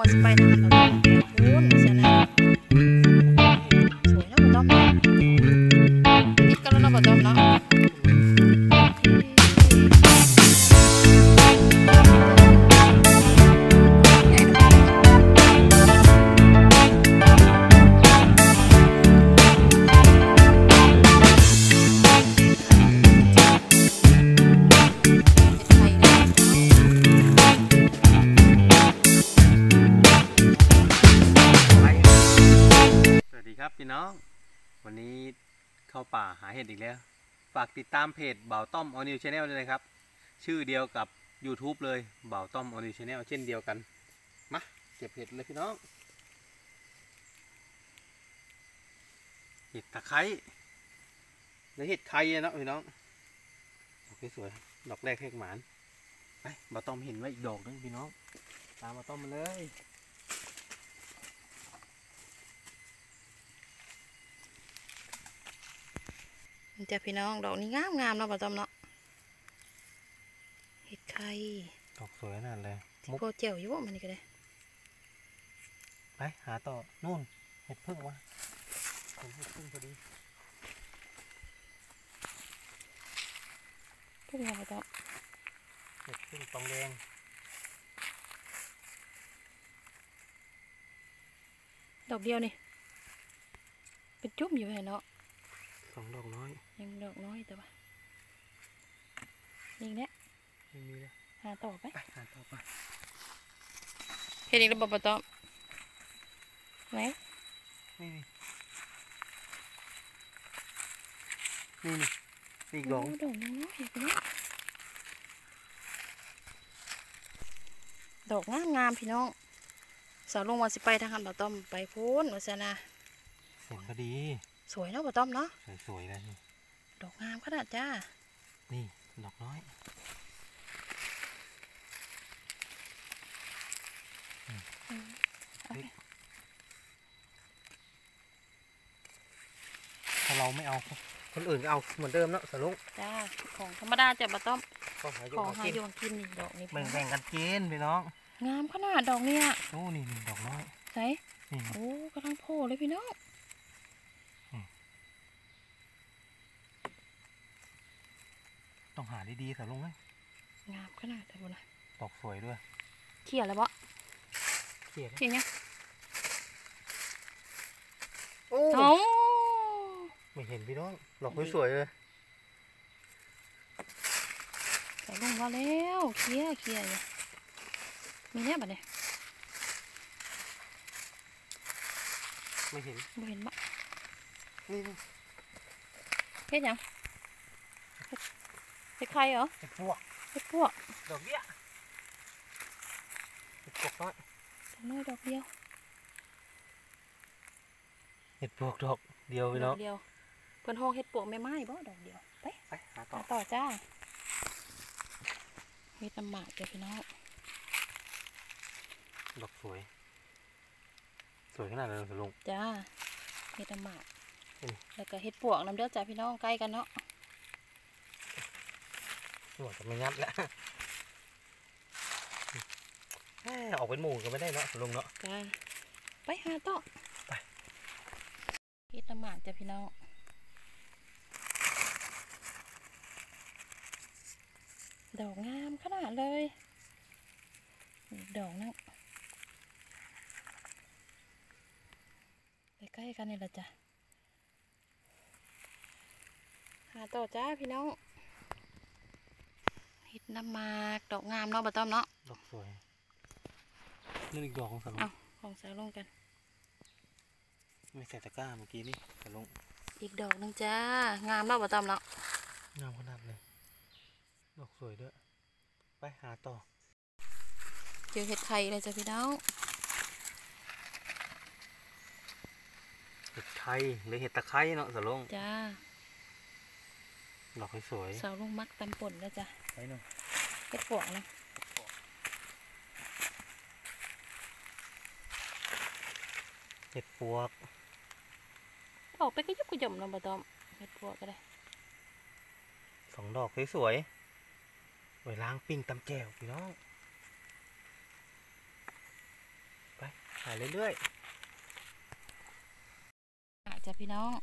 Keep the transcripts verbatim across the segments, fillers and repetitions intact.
สิไปทางนั้นเราพูนเสียนะสวยนะบ่ต้อมติดกันแล้วเนาะบ่ต้อมเนาะพี่น้องวันนี้เข้าป่าหาเห็ดอีกแล้วฝากติดตามเพจบ่าวต้อมออนิวชาแนลด้วยนะครับชื่อเดียวกับ ยูทูบ เลยบ่าวต้อมออนิวชาแนลเช่นเดียวกันมาเก็บเห็ดเลยพี่น้องเห็ดตะไคร้และเห็ดไข่เนาะพี่น้องดอกสวยดอกแรกเห็ดหมานไปบ่าวต้อมเห็นไว้อีกดอกนึงพี่น้องตามบ่าวต้อมมาเลยจ้ะพี่น้องดอกนี้งามงามเนาะบ่ต้อมเนาะเห็ดไข่ดอกสวยนั่นเลยมุกโคเจียวอยู่บ่มันนี่ก็ได้ไปหาต่อนู่นเห็ดพึ่งวะเห็ดพึ่งพอดีพึ่งอะไรบ่ต้อมเห็ดพึ่งตองแดงดอกเดียวนี่เป็นจุ่มอยู่เห็นเนาะสองดอกน้อยยังดอกน้อยแต่ว่านี่เนี่ยไม่มีเลยหาต่อไปหาต่อไปเห็นอีกแล้วบ่บ่ต้อมไหนนี่นี่นี่อีกดอกดอกน้อยดอกงามงามพี่น้องสาวลงวันสิไปทางหันบ่ต้อมไปพูนวัฒนาเสียงก็ดีสวยเนาะบ่ต้อมเนาะสวยๆเลยดอกงามขนาดจ้านี่ดอกน้อยถ้าเราไม่เอาคนอื่นก็เอาเหมือนเดิมเนาะสลุงจ้าของธรรมดาจ้ะบ่ต้อมของหาอยู่กินนี่ดอกนี้แบ่งๆกันกินพี่น้องงามขนาดดอกเนี้ยโอ้นี่ดอกน้อยใช่โอ้กำลังโผล่เลยพี่น้องต้องหาดีๆสาวลุงเลยงามขนาดแต่บนน่ะดอกสวยด้วยเขี่ยแล้วบ่เขี่ยเขี่ยเนี่ยโอ้ไม่เห็นพี่น้องดอกสวยเลยใส่ลงมาแล้วเขี่ยเขี่ยมีเนี่ยบ่เนี่ยไม่เห็นไม่เห็นบ่นี่เฮ็ดยังเห็ดไข่เหรอเห็ดพวกเห็ดพวกดอกเดียวเห็ดพวกน้อยดอกน้อยดอกเดียวเห็ดพวกดอกเดียวพี่น้องเดียวเพิ่นห้องเห็ดปวกไม่ไหม้บ่ดอกเดียวไปไปหาต่อต่อจ้าเห็ดน้ำหมากเดี๋ยวพี่น้องดอกสวยสวยขนาดนั้นเลยลุงจ้าเห็ดน้ำหมากแล้วก็เห็ดปวกน้ำเดือดจ้าพี่น้องใกล้กันเนาะหัวจะไม่งัดแล้วออกเป็นหมู่ก็ไม่ได้เนาะลุงเนาะจ้าไปหาต่อไปเฮ็ดน้ำหมากจ้ะพี่น้องดอกงามขนาดเลยดอกนั่งใกล้ๆกันนี่แหละจ้ะหาต่อจ้าพี่น้องเห็ดน้ำหมากดอกงามเนาะบ่ต้อมเนาะดอกสวยนี่อีกดอกของสาวลุงเอาของสาวลุงกันไม่ใส่ตะกร้าเมื่อกี้นี่สาวลุงอีกดอกนึงจ้างามเนาะบ่ต้อมเนาะงามขนาดเลยดอกสวยด้วยไปหาต่อเจอเห็ดไข่เลยจ้ะพี่น้องเห็ดไข่หรือเห็ดตะไคร้เนาะสาวลุงจ้าดอกสวยสาวลุงมักตำป่นแล้วจ้ะไปหน่อยเห็ดปวกนะเห็ดปวกออกไปก็ยุบกระยมนะบ่ต้อมเห็ดปวกก็ได้สองดอกสวยๆไว้ล้างปิ้งตำแจ่วพี่น้องไปถ่ายเรื่อยๆอาจจะพี่น้อง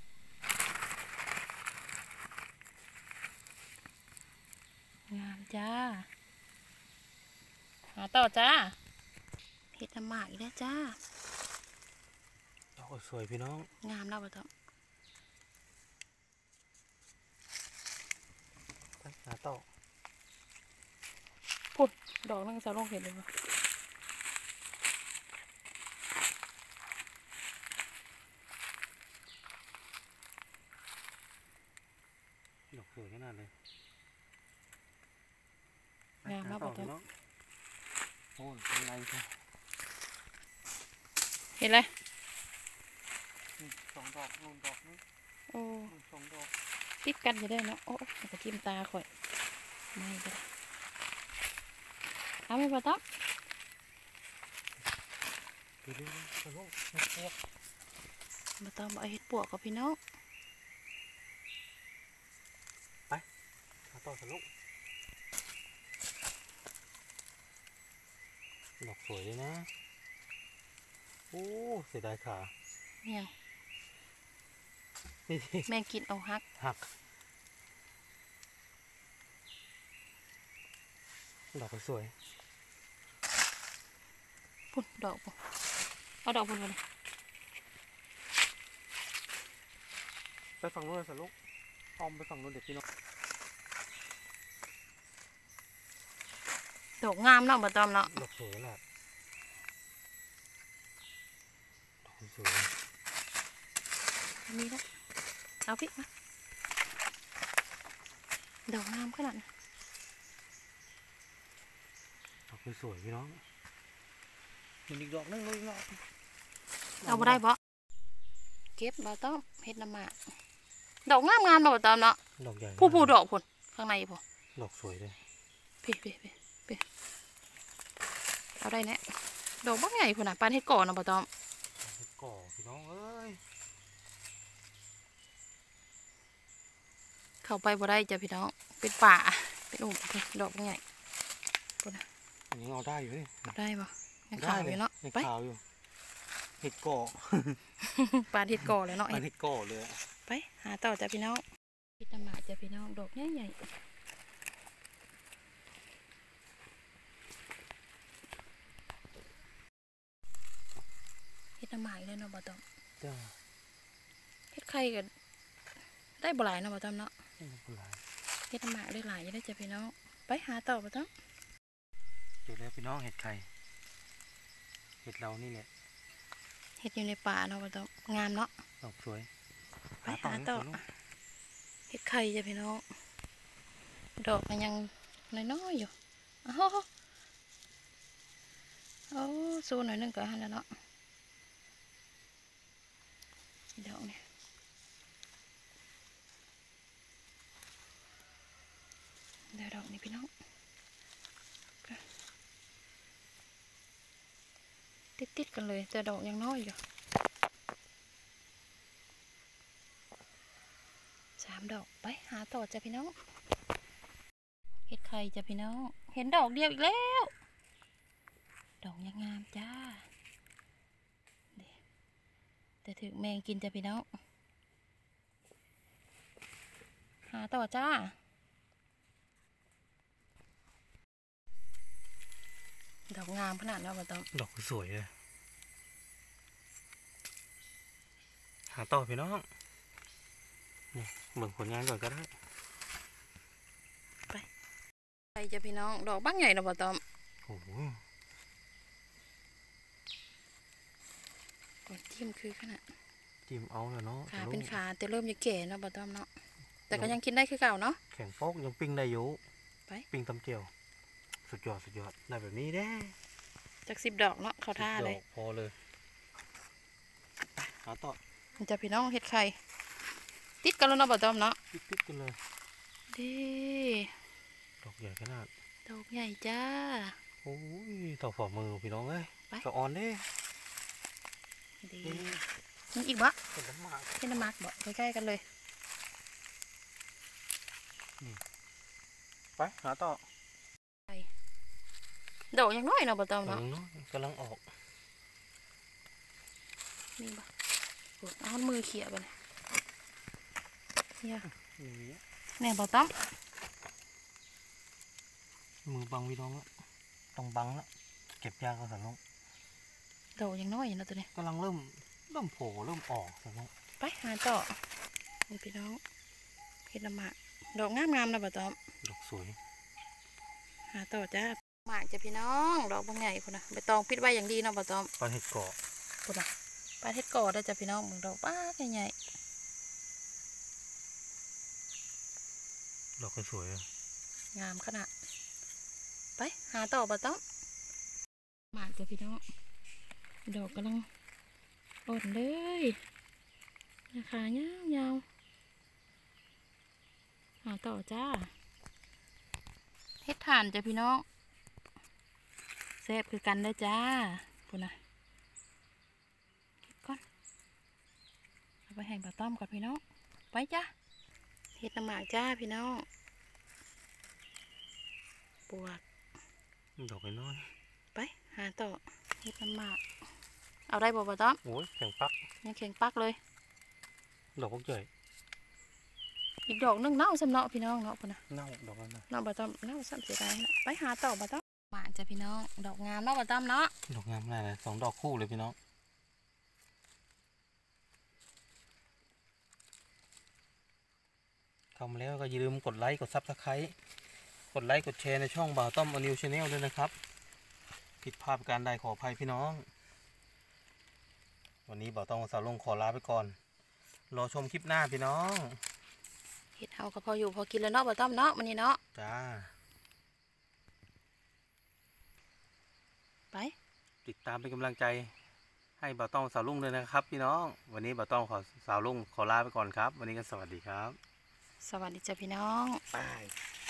งามจ้าหาต่อจ้าเห็ดน้ำหมากอีกแล้วจ้าโอ้สวยพี่น้องงามแล้วบ่ต้องไปหาต่อพุ่นดอกนึงจะลงเห็นเลยบ่ดอกสวยขนาดเลยไปงามแล้วหบ่ต่อต้อพี่งน้องโอ้ยเป็นไรค่ะเห็นเลยนี่สองดอกนู่นดอกนึงโอ้นู่นสองดอกติดกันอยู่ได้เนาะโอ้มันก็จิ้มตาข่อยไม่ก็ได้เอาไม่พอต้องดูดูดูสนุกเห็ดพวกมาต้องเอาเห็ดปวกกับพี่น้องหาต่อสนุกดอกสวยเลยนะโอ้เสียดายขาเนี่ยนี่ที่แมงกินเอาฮักหักดอกสวยพุ่นดอกพุ่นเอาดอกพุ่นมาเลยไปฝั่งนู้นสนุกอ้อมไปฝั่งนู้นเด็กพี่น้องดอกงามเนาะมาตอมเนาะดอกสวยนะดอกสวยมีแล้วเอาพี่มาดอกงามขนาดนั้นดอกสวยพี่น้องมันอีกดอกนึงเลยเนาะเอาบ่ได้บ่เก็บบ่ต้องเฮ็ดน้ำหมากดอกงามงามบ่ตอมเนาะดอกใหญ่ผู้ผู้ดอกพุ่นข้างในพุ่นดอกสวยเลยพี่พี่พี่พี่เอาได้แน่ดอกบักใหญ่พุ่นน่ะปานเฮ็ดก่อเนาะบ่ตอมก่อพี่น้องเอ้ยเข้าไปบ่ได้จ้ะพี่น้องเป็นป่าเป็นอุ่มดอกบักใหญ่พุ่นน่ะอันนี้เอาได้อยู่นี่เอาได้บ่ยังขาวอยู่เนาะยังไปขาวอยู่เห็ดก่อปานเฮ็ดก่อเลยเนาะมันเห็ดก่อเลยอะไปหาต่อจ้ะพี่น้องพิตามาจ้ะพี่น้องดอกใหญ่ๆเฮ็ดน้ำหมากอีกแล้วเนาะบ่ต้องจ้าเฮ็ดไข่ก็ได้บ่หลายเนาะบ่ต้องเนาะไม่เป็นไรเฮ็ดน้ำหมากได้หลายอยู่ได้อจ้ะพี่น้องไปหาต่อบ่ต้องเจอแล้วพี่น้องเห็ดไข่เห็ดเรานี่แหละเฮ็ดอยู่ในป่าเนาะบ่ต้องงามเนาะดอกสวยไปหาต่อลูกเฮ็ดไข่จ้ะพี่น้องดอกมันยังน้อยๆอยู่อ้าวโอ้สู้หน่อยหนึงก็หันแล้วเนาะดอกเนี่ยเดี๋ยวดอกนี้พี่น้องติดๆกันเลยแต่ดอกยังน้อยอยู่สามดอกไปหาต่อจ้ะพี่น้องเห็ดไข่จ้ะพี่น้องเห็นดอกเดียวอีกแล้วดอกยังงามจ้าเดี๋ยวแต่ถึงแมงกินจ้ะพี่น้องหาต่อจ้าดอกงามขนาดนั้นบ่ต้องดอกสวยเลยหาต่อพี่น้องนี่เบิ่งผลงานก่อนก็ได้ไปจ้ะพี่น้องดอกบักใหญ่เนาะบ่ต้องโอ้โหก่อนจิ้มคือขนาดจิ้มเอาเลยเนาะขาเป็นขาแต่เริ่มจะแก่เนาะบ่ต้องเนาะแต่ก็ยังกินได้คือเก่าเนาะแข็งโป๊กยังปิ้งได้อยู่ไปปิ้งตำเจียวสุดยอดสุดยอดได้แบบนี้ได้จากสิบดอกเนาะเขาท่าเลยดอกพอเลยไปหาต่อมันจะพี่น้องเห็ดไข่ติดกันแล้วเนาะบ่ต้อมเนาะติดๆกันเลยเด้ดอกใหญ่ขนาดดอกใหญ่จ้าโอ้ยต่อฝ่ามือพี่น้องเอ้ยไปสะออนเด้ดีนี่นี่อีกบ่เป็นน้ำหมากเห็นน้ำมักบ่ใกล้ๆกันเลยไปหาต่อดอกยังน้อยเนาะบ่ต้อมกำลัเนาะงน้อยกำลังออกมีบ่โอ้เอามือเขี่ยไปเลยเนี่ยอย่างนี้แน่บ่ต้อมมือบังพี่น้องแล้วต้องบังแล้วเก็บยากก็สันลงดอกยังน้อยอยู่นะตัวนี้กำลังเริ่มเริ่มโผล่เริ่มออกสันลงไปหาต่อนี่พี่น้องเห็ดละหมากดอกงามๆนะบ่ต้อมดอกสวยหาต่อจ้าหมากจ้ะพี่น้องดอกบางใหญ่พุ่นนะใบตองปิดไว้อย่างดีเนาะบ่ต้อมปลาเห็ดเกาะพุ่นนะปลาเห็ดก่อได้จ้ะพี่น้องมึงดอกป้าใหญ่ดอกสวยๆงามขนาดไปหาต่อบ่ต้อมหมากจ้ะพี่น้องดอกกำลังอ่อนเลยราคายาวๆหาต่อจ้าเฮ็ดถ่านจ้ะพี่น้องแซ่บคือกันได้อจ้าพุ่นนะเฮ็ดก่อนเอาไปให้บ่ต้อมก่อนพี่น้องไปจ้าเฮ็ดน้ำหมากจ้าพี่น้องปวดดอกน้อยไปหาต่อเฮ็ดน้ำหมากเอาได้บ่บ่ต้อมโอ้ยแข็งปักยังแข็งปักเลยดอกพวกใหญ่อีกดอกนึงเน่าสำเนาะพี่น้องเนาะพุ่นนะเน่าดอกนั้นนะเนาะบ่ต้อมเน่าซ้ำเสียดายนะไปหาต่อบ่ต้อมหมากจ้ะพี่น้องดอกงามเนาะบ่ต้อมเนาะดอกงามมากเลยสองดอกคู่เลยพี่น้องเข้ามาแล้วก็อย่าลืมกดไลค์กดซับสไครต์กดไลค์กดแชร์ในช่องบ่าวต้อมอนิวชาแนลด้วยนะครับผิดพลาดประการใดขออภัยพี่น้องวันนี้บ่าวต้อมกับสาวลงขอลาไปก่อนรอชมคลิปหน้าพี่น้องเฮ็ดเฮาก็พออยู่พอกินแล้วเนาะบ่ต้อมเนาะมื้อนี้เนาะจ้าไปติดตามเป็นกำลังใจให้บ่าวต้องสาวลุงเลยนะครับพี่น้องวันนี้บ่าวต้องขอสาวลุงขอลาไปก่อนครับวันนี้ก็สวัสดีครับสวัสดีจ้ะพี่น้องบาย